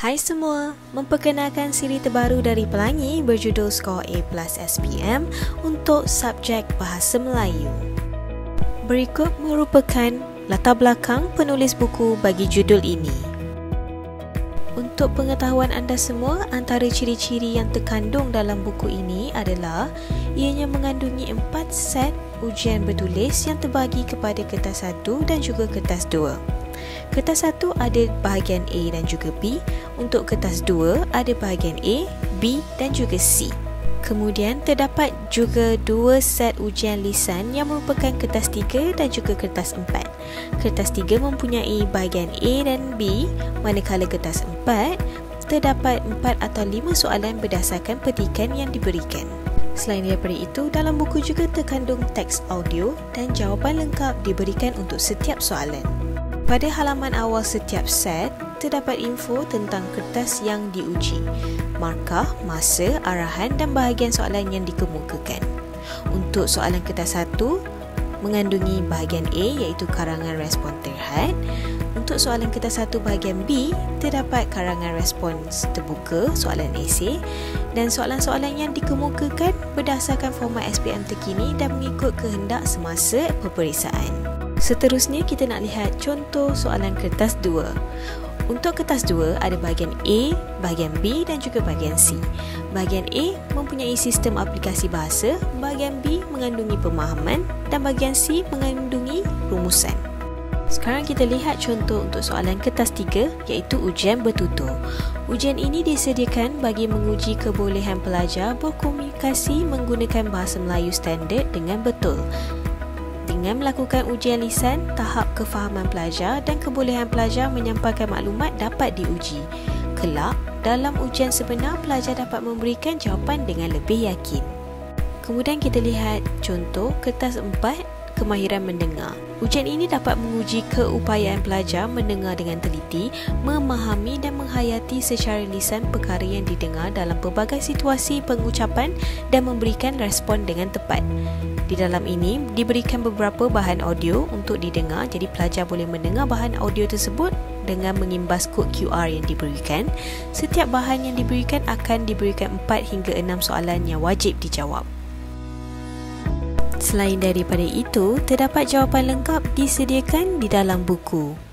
Hai semua, memperkenalkan siri terbaru dari Pelangi berjudul Skor A+ SPM untuk subjek Bahasa Melayu. Berikut merupakan latar belakang penulis buku bagi judul ini. Untuk pengetahuan anda semua, antara ciri-ciri yang terkandung dalam buku ini adalah ianya mengandungi 4 set ujian bertulis yang terbagi kepada kertas 1 dan juga kertas 2. Kertas 1 ada bahagian A dan juga B. Untuk kertas 2 ada bahagian A, B dan juga C. Kemudian terdapat juga 2 set ujian lisan yang merupakan kertas 3 dan juga kertas 4. Kertas 3 mempunyai bahagian A dan B, manakala kertas 4 terdapat 4 atau 5 soalan berdasarkan petikan yang diberikan. Selain daripada itu, dalam buku juga terkandung teks audio dan jawapan lengkap diberikan untuk setiap soalan. Pada halaman awal setiap set, terdapat info tentang kertas yang diuji, markah, masa, arahan dan bahagian soalan yang dikemukakan. Untuk soalan kertas 1, mengandungi bahagian A iaitu karangan respon terhad. Untuk soalan kertas 1 bahagian B, terdapat karangan respons terbuka, soalan esei, dan soalan-soalan yang dikemukakan berdasarkan format SPM terkini dan mengikut kehendak semasa peperiksaan. Seterusnya kita nak lihat contoh soalan kertas 2. Untuk kertas 2 ada bahagian A, bahagian B dan juga bahagian C. Bahagian A mempunyai sistem aplikasi bahasa, bahagian B mengandungi pemahaman dan bahagian C mengandungi rumusan. Sekarang kita lihat contoh untuk soalan kertas 3 iaitu ujian bertutur. Ujian ini disediakan bagi menguji kebolehan pelajar berkomunikasi menggunakan bahasa Melayu standard dengan betul. Dengan melakukan ujian lisan, tahap kefahaman pelajar dan kebolehan pelajar menyampaikan maklumat dapat diuji. Kelak, dalam ujian sebenar, pelajar dapat memberikan jawapan dengan lebih yakin. Kemudian kita lihat contoh kertas 4, kemahiran mendengar. Ujian ini dapat menguji keupayaan pelajar mendengar dengan teliti, memahami dan menghayati secara lisan perkara yang didengar dalam pelbagai situasi pengucapan dan memberikan respon dengan tepat. Di dalam ini diberikan beberapa bahan audio untuk didengar, jadi pelajar boleh mendengar bahan audio tersebut dengan mengimbas kod QR yang diberikan. Setiap bahan yang diberikan akan diberikan 4 hingga 6 soalan yang wajib dijawab. Selain daripada itu, terdapat jawapan lengkap disediakan di dalam buku.